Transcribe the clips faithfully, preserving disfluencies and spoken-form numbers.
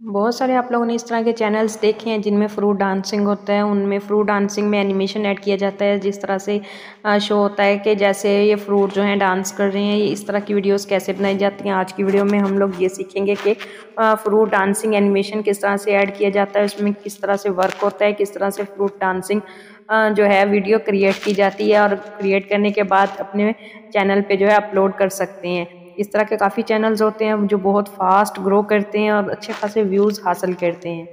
बहुत सारे आप लोगों ने इस तरह के चैनल्स देखे हैं जिनमें फ्रूट डांसिंग होता है। उनमें फ्रूट डांसिंग में एनिमेशन ऐड किया जाता है, जिस तरह से शो होता है कि जैसे ये फ्रूट जो हैं डांस कर रहे हैं। ये इस तरह की वीडियोस कैसे बनाई जाती हैं। आज की वीडियो में हम लोग ये सीखेंगे कि फ्रूट डांसिंग एनिमेशन किस तरह से ऐड किया जाता है, उसमें किस तरह से वर्क होता है, किस तरह से फ्रूट डांसिंग जो है वीडियो क्रिएट की जाती है और क्रिएट करने के बाद अपने चैनल पे जो है अपलोड कर सकते हैं। इस तरह के काफ़ी चैनल्स होते हैं जो बहुत फास्ट ग्रो करते हैं और अच्छे खासे व्यूज़ हासिल करते हैं।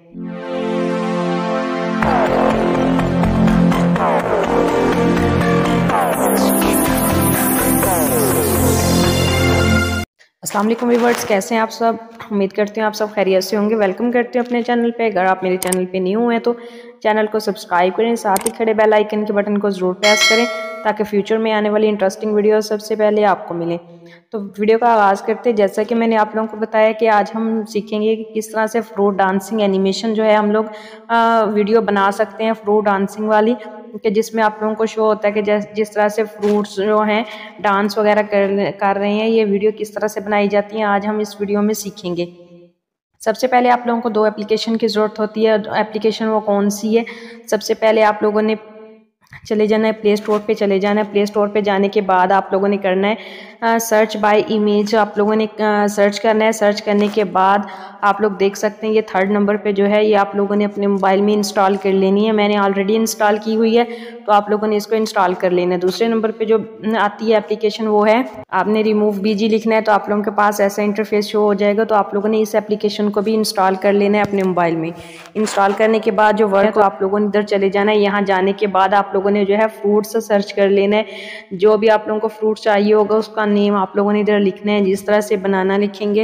अस्सलाम वालेकुम व्यूअर्स, कैसे हैं आप सब। उम्मीद करती हूँ आप सब खैरियत से होंगे। वेलकम करते हैं अपने चैनल पे। अगर आप मेरे चैनल पे न्यू हैं तो चैनल को सब्सक्राइब करें, साथ ही खड़े बेल आइकन के बटन को ज़रूर प्रेस करें ताकि फ्यूचर में आने वाली इंटरेस्टिंग वीडियो सबसे पहले आपको मिले। तो वीडियो का आगाज़ करते हैं। जैसा कि मैंने आप लोगों को बताया कि आज हम सीखेंगे कि किस तरह से फ्रूट डांसिंग एनिमेशन जो है हम लोग वीडियो बना सकते हैं फ्रूट डांसिंग वाली, कि जिसमें आप लोगों को शो होता है कि जिस तरह से फ्रूट्स जो हैं डांस वगैरह कर कर रहे हैं, ये वीडियो किस तरह से बनाई जाती है आज हम इस वीडियो में सीखेंगे। सबसे पहले आप लोगों को दो एप्लीकेशन की ज़रूरत होती है। एप्लीकेशन वो कौन सी है? सबसे पहले आप लोगों ने चले जाना है प्ले स्टोर पे चले जाना है। प्ले स्टोर पे जाने के बाद आप लोगों ने करना है सर्च बाय इमेज। आप लोगों ने सर्च करना है। सर्च करने के बाद आप लोग देख सकते हैं ये थर्ड नंबर पे जो है ये आप लोगों ने अपने मोबाइल में इंस्टॉल कर लेनी है। मैंने ऑलरेडी इंस्टॉल की हुई है तो आप लोगों ने इसको इंस्टॉल कर लेना है। दूसरे नंबर पे जो आती है एप्लीकेशन वो है, आपने रिमूव बीजी लिखना है तो आप लोगों के पास ऐसा इंटरफेस शो हो जाएगा। तो आप लोगों ने इस एप्लीकेशन को भी इंस्टॉल कर लेना है अपने मोबाइल में। इंस्टॉल करने के बाद जो वर्क तो आप लोगों ने इधर चले जाना है। यहाँ जाने के बाद आप लोगों ने जो है फ्रूट्स सर्च कर लेना है। जो भी आप लोगों को फ्रूट चाहिए होगा उसका नेम आप लोगों ने इधर लिखना है, जिस तरह से बनाना लिखेंगे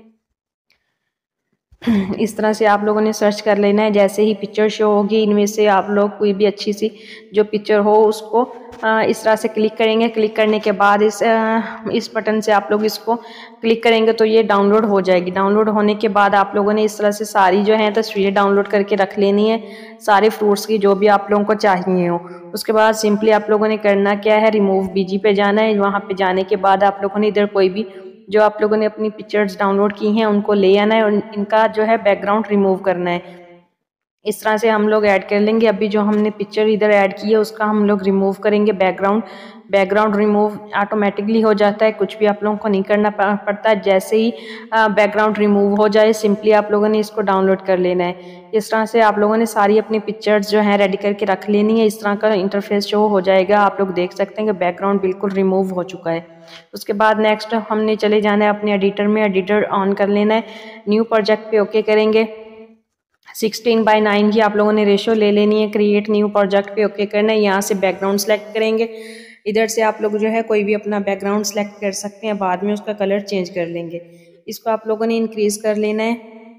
इस तरह से आप लोगों ने सर्च कर लेना है। जैसे ही पिक्चर शो होगी इनमें से आप लोग कोई भी अच्छी सी जो पिक्चर हो उसको इस तरह से क्लिक करेंगे। क्लिक करने के बाद इस इस बटन से आप लोग इसको क्लिक करेंगे तो ये डाउनलोड हो जाएगी। डाउनलोड होने के बाद आप लोगों ने इस तरह से सारी जो है तस्वीरें डाउनलोड करके रख लेनी है, सारे फ्रूट्स की जो भी आप लोगों को चाहिए हो। उसके बाद सिंपली आप लोगों ने करना क्या है, रिमूव बीजी पे जाना है। वहाँ पे जाने के बाद आप लोगों ने इधर कोई भी जो आप लोगों ने अपनी पिक्चर्स डाउनलोड की हैं उनको ले आना है और इनका जो है बैकग्राउंड रिमूव करना है। इस तरह से हम लोग ऐड कर लेंगे। अभी जो हमने पिक्चर इधर ऐड की है उसका हम लोग रिमूव करेंगे बैकग्राउंड। बैकग्राउंड रिमूव ऑटोमेटिकली हो जाता है, कुछ भी आप लोगों को नहीं करना पड़ता है। जैसे ही बैकग्राउंड रिमूव हो जाए सिंपली आप लोगों ने इसको डाउनलोड कर लेना है। इस तरह से आप लोगों ने सारी अपनी पिक्चर्स जो हैं रेडी करके रख लेनी है। इस तरह का इंटरफेस शो हो जाएगा। आप लोग देख सकते हैं कि बैकग्राउंड बिल्कुल रिमूव हो चुका है। उसके बाद नेक्स्ट हमने चले जाना है अपने एडिटर में। एडिटर ऑन कर लेना है। न्यू प्रोजेक्ट पे ओके करेंगे। सिक्सटीन बाई नाइन की आप लोगों ने रेशो ले लेनी है। क्रिएट न्यू प्रोजेक्ट पे ओके करना है। यहाँ से बैकग्राउंड सेलेक्ट करेंगे। इधर से आप लोग जो है कोई भी अपना बैकग्राउंड सेलेक्ट कर सकते हैं, बाद में उसका कलर चेंज कर लेंगे। इसको आप लोगों ने इंक्रीज़ कर लेना है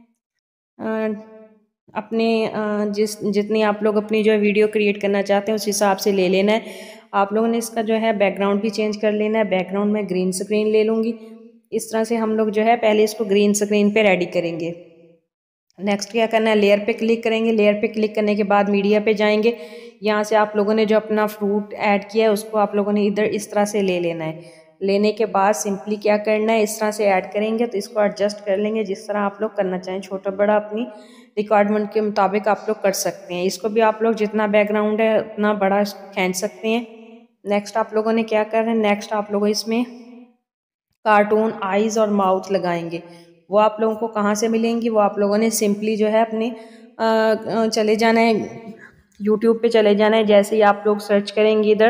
अपने जिस जितनी आप लोग अपनी जो है वीडियो क्रिएट करना चाहते हैं उस हिसाब से ले लेना है। आप लोगों ने इसका जो है बैकग्राउंड भी चेंज कर लेना है। बैकग्राउंड में ग्रीन स्क्रीन ले लूँगी। इस तरह से हम लोग जो है पहले इसको ग्रीन स्क्रीन पे रेडी करेंगे। नेक्स्ट क्या करना है, लेयर पे क्लिक करेंगे। लेयर पे क्लिक करने के बाद मीडिया पे जाएंगे। यहाँ से आप लोगों ने जो अपना फ्रूट ऐड किया है उसको आप लोगों ने इधर इस तरह से ले लेना है। लेने के बाद सिंपली क्या करना है, इस तरह से ऐड करेंगे तो इसको एडजस्ट कर लेंगे जिस तरह आप लोग करना चाहें। छोटा बड़ा अपनी रिक्वायरमेंट के मुताबिक आप लोग कर सकते हैं। इसको भी आप लोग जितना बैकग्राउंड है उतना बड़ा खींच सकते हैं। नेक्स्ट आप लोगों ने क्या करना है, नेक्स्ट आप लोग इसमें कार्टून आईज और माउथ लगाएंगे। वो आप लोगों को कहाँ से मिलेंगी, वो आप लोगों ने सिंपली जो है अपने आ, चले जाना है यूट्यूब पे चले जाना है। जैसे ही आप लोग सर्च करेंगे इधर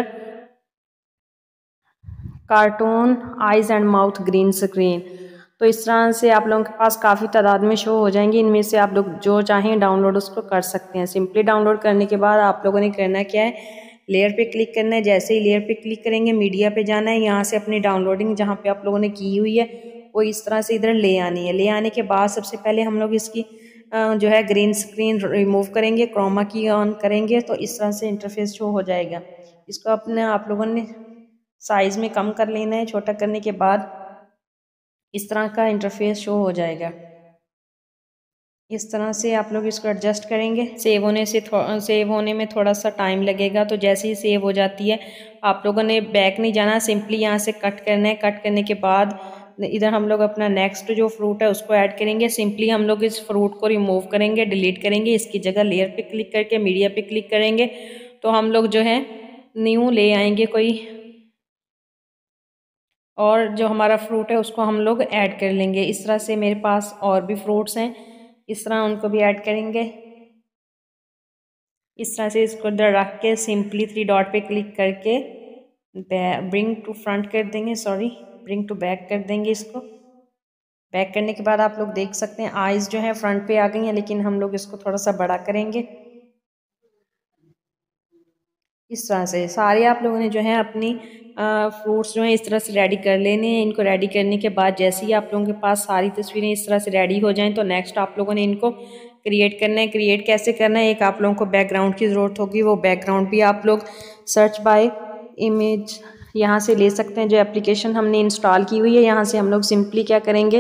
cartoon eyes and mouth green screen, तो इस तरह से आप लोगों के पास काफ़ी तादाद में शो हो जाएंगे। इनमें से आप लोग जो चाहें डाउनलोड उसको कर सकते हैं। सिंपली डाउनलोड करने के बाद आप लोगों ने करना क्या है, लेयर पे क्लिक करना है। जैसे ही लेयर पे क्लिक करेंगे मीडिया पे जाना है। यहाँ से अपनी डाउनलोडिंग जहाँ पे आप लोगों ने की हुई है वो इस तरह से इधर ले आनी है। ले आने के बाद सबसे पहले हम लोग इसकी जो है ग्रीन स्क्रीन रिमूव करेंगे, क्रोमा की ऑन करेंगे तो इस तरह से इंटरफेस शो हो जाएगा। इसको अपने आप लोगों ने साइज़ में कम कर लेना है। छोटा करने के बाद इस तरह का इंटरफेस शो हो जाएगा। इस तरह से आप लोग इसको एडजस्ट करेंगे। सेव होने से सेव होने में थोड़ा सा टाइम लगेगा, तो जैसे ही सेव हो जाती है आप लोगों ने बैक नहीं जाना, सिंपली यहाँ से कट करना है। कट करने के बाद इधर हम लोग अपना नेक्स्ट जो फ्रूट है उसको ऐड करेंगे। सिंपली हम लोग इस फ्रूट को रिमूव करेंगे, डिलीट करेंगे। इसकी जगह लेयर पे क्लिक करके मीडिया पे क्लिक करेंगे तो हम लोग जो है न्यू ले आएंगे कोई, और जो हमारा फ्रूट है उसको हम लोग ऐड कर लेंगे। इस तरह से मेरे पास और भी फ्रूट्स हैं, इस तरह उनको भी ऐड करेंगे। इस तरह से इसको इधर रख के सिंपली थ्री डॉट पे क्लिक करके ब्रिंग टू फ्रंट कर देंगे, सॉरी ब्रिंग टू बैक कर देंगे। इसको बैक करने के बाद आप लोग देख सकते हैं आइज़ जो है फ्रंट पे आ गई हैं, लेकिन हम लोग इसको थोड़ा सा बड़ा करेंगे। इस तरह से सारे आप लोगों ने जो है अपनी फ्रूट्स जो है इस तरह से रेडी कर लेने हैं। इनको रेडी करने के बाद जैसे ही आप लोगों के पास सारी तस्वीरें इस तरह से रेडी हो जाएं तो नेक्स्ट आप लोगों ने इनको क्रिएट करना है। क्रिएट कैसे करना है, एक आप लोगों को बैकग्राउंड की ज़रूरत होगी। वो बैकग्राउंड भी आप लोग सर्च बाय इमेज यहाँ से ले सकते हैं। जो एप्लीकेशन हमने इंस्टॉल की हुई है यहाँ से हम लोग सिंपली क्या करेंगे,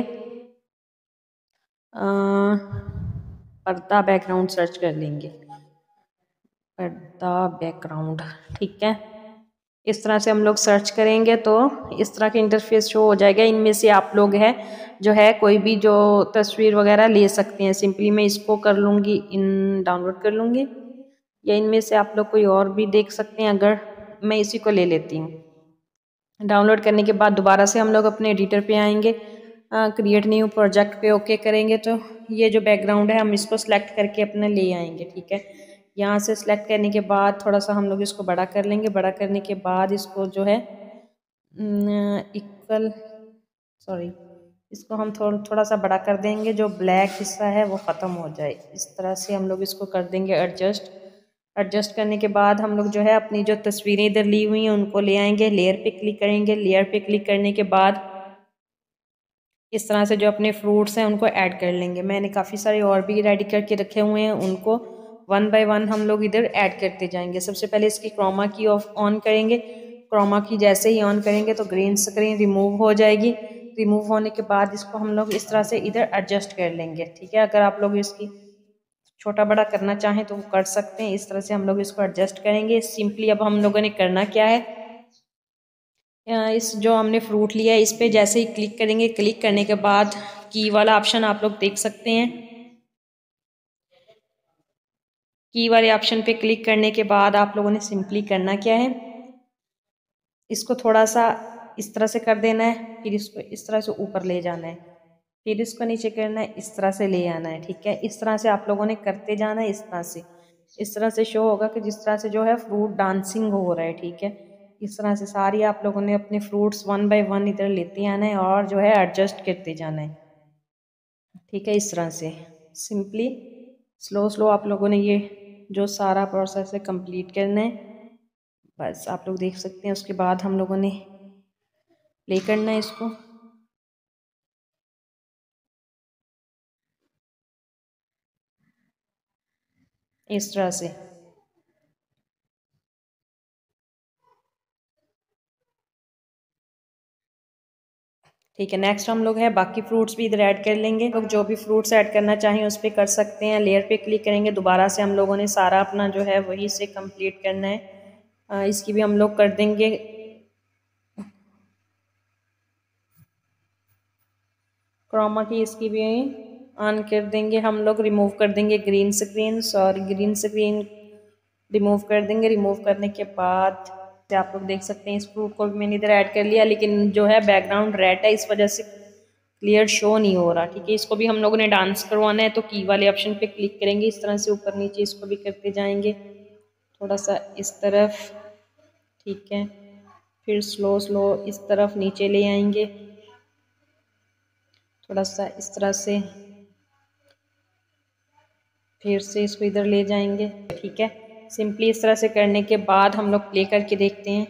पर्दा बैकग्राउंड सर्च कर लेंगे, पर्दा बैकग्राउंड, ठीक है। इस तरह से हम लोग सर्च करेंगे तो इस तरह का इंटरफेस शो हो जाएगा। इनमें से आप लोग है जो है कोई भी जो तस्वीर वगैरह ले सकते हैं। सिंपली मैं इसको कर लूँगी, इन डाउनलोड कर लूँगी, या इनमें से आप लोग कोई और भी देख सकते हैं। अगर मैं इसी को ले लेती हूँ, डाउनलोड करने के बाद दोबारा से हम लोग अपने एडिटर पे आएंगे, क्रिएट न्यू प्रोजेक्ट पे ओके करेंगे तो ये जो बैकग्राउंड है हम इसको सिलेक्ट करके अपने ले आएंगे, ठीक है। यहाँ से सिलेक्ट करने के बाद थोड़ा सा हम लोग इसको बड़ा कर लेंगे। बड़ा करने के बाद इसको जो है इक्वल सॉरी इसको हम थोड़ा थोड़ा सा बड़ा कर देंगे, जो ब्लैक हिस्सा है वो ख़त्म हो जाए। इस तरह से हम लोग इसको कर देंगे एडजस्ट। एडजस्ट करने के बाद हम लोग जो है अपनी जो तस्वीरें इधर ली हुई हैं उनको ले आएंगे, लेयर पे क्लिक करेंगे। लेयर पे क्लिक करने के बाद इस तरह से जो अपने फ्रूट्स हैं उनको ऐड कर लेंगे। मैंने काफ़ी सारे और भी रेडी करके रखे हुए हैं, उनको वन बाय वन हम लोग इधर ऐड करते जाएंगे। सबसे पहले इसकी क्रोमा की ऑफ ऑन करेंगे। क्रोमा की जैसे ही ऑन करेंगे तो ग्रीन स्क्रीन रिमूव हो जाएगी। रिमूव होने के बाद इसको हम लोग इस तरह से इधर एडजस्ट कर लेंगे, ठीक है। अगर आप लोग इसकी छोटा बड़ा करना चाहें तो वो कर सकते हैं। इस तरह से हम लोग इसको एडजस्ट करेंगे। सिंपली अब हम लोगों ने करना क्या है, इस जो हमने फ्रूट लिया है इस पर जैसे ही क्लिक करेंगे, क्लिक करने के बाद की वाला ऑप्शन आप लोग देख सकते हैं। की वाले ऑप्शन पे क्लिक करने के बाद आप लोगों ने सिंपली करना क्या है, इसको थोड़ा सा इस तरह से कर देना है, फिर इसको इस तरह से ऊपर ले जाना है, फिर इसको नीचे करना है, इस तरह से ले आना है, ठीक है। इस तरह से आप लोगों ने करते जाना है। इस तरह से इस तरह से शो होगा कि जिस तरह से जो है फ्रूट डांसिंग हो रहा है, ठीक है। इस तरह से सारी आप लोगों ने अपने फ्रूट्स वन बाय वन इधर लेते आना है और जो है एडजस्ट करते जाना है, ठीक है। इस तरह से सिंपली स्लो स्लो आप लोगों ने ये जो सारा प्रोसेस है कंप्लीट करना है। बस आप लोग देख सकते हैं। उसके बाद हम लोगों ने प्ले करना है इसको। इस तरह से ठीक है। नेक्स्ट हम लोग है बाकी फ्रूट्स भी इधर ऐड कर लेंगे। लोग जो भी फ्रूट्स ऐड करना चाहें उस पर कर सकते हैं। लेयर पे क्लिक करेंगे, दोबारा से हम लोगों ने सारा अपना जो है वही से कंप्लीट करना है। आ, इसकी भी हम लोग कर देंगे क्रोमा की, इसकी भी ऑन कर देंगे हम लोग। रिमूव कर देंगे green screen, sorry green screen remove कर देंगे। रिमूव करने के बाद आप लोग देख सकते हैं इस फ्रूट को भी मैंने इधर ऐड कर लिया, लेकिन जो है बैकग्राउंड रेड है इस वजह से क्लियर शो नहीं हो रहा, ठीक है। इसको भी हम लोगों ने डांस करवाना है तो की वाले ऑप्शन पे क्लिक करेंगे। इस तरह से ऊपर नीचे इसको भी करते जाएंगे, थोड़ा सा इस तरफ, ठीक है। फिर स्लो स्लो इस तरफ नीचे ले आएंगे, थोड़ा सा इस तरह से, फिर से इसको इधर ले जाएंगे, ठीक है। सिंपली इस तरह से करने के बाद हम लोग प्ले करके देखते हैं।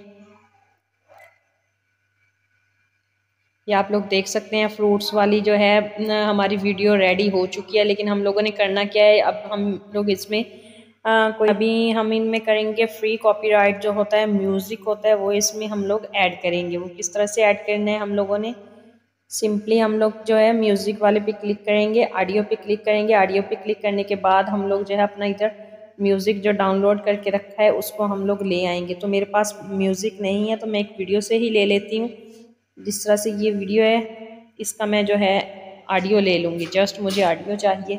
ये आप लोग देख सकते हैं फ्रूट्स वाली जो है हमारी वीडियो रेडी हो चुकी है, लेकिन हम लोगों ने करना क्या है, अब हम लोग इसमें आ, कोई अभी हम इनमें करेंगे फ्री कॉपीराइट जो होता है, म्यूज़िक होता है, वो इसमें हम लोग ऐड करेंगे। वो किस तरह से ऐड करना है हम लोगों ने, सिंपली हम लोग जो है म्यूज़िक वाले पे क्लिक करेंगे, ऑडियो पे क्लिक करेंगे। ऑडियो पे क्लिक करने के बाद हम लोग जो है अपना इधर म्यूज़िक जो डाउनलोड करके रखा है उसको हम लोग ले आएंगे। तो मेरे पास म्यूज़िक नहीं है तो मैं एक वीडियो से ही ले लेती हूँ। जिस तरह से ये वीडियो है इसका मैं जो है ऑडियो ले लूँगी। जस्ट मुझे ऑडियो चाहिए,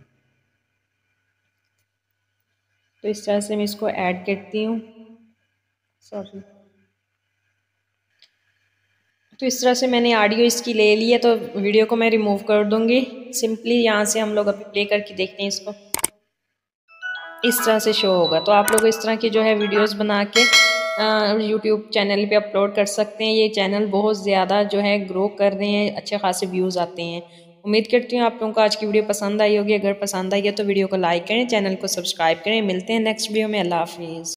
तो इस तरह से मैं इसको ऐड करती हूँ। सॉरी, तो इस तरह से मैंने ऑडियो इसकी ले ली है, तो वीडियो को मैं रिमूव कर दूँगी। सिंपली यहाँ से हम लोग अभी प्ले करके देखते हैं इसको। इस तरह से शो होगा। तो आप लोग इस तरह की जो है वीडियोस बना के यूट्यूब चैनल पे अपलोड कर सकते हैं। ये चैनल बहुत ज़्यादा जो है ग्रो कर रहे हैं, अच्छे खासे व्यूज़ आते हैं। उम्मीद करती हूँ आप लोगों को आज की वीडियो पसंद आई होगी। अगर पसंद आई है तो वीडियो को लाइक करें, चैनल को सब्सक्राइब करें। मिलते हैं नेक्स्ट वीडियो में। अल्लाह हाफिज़।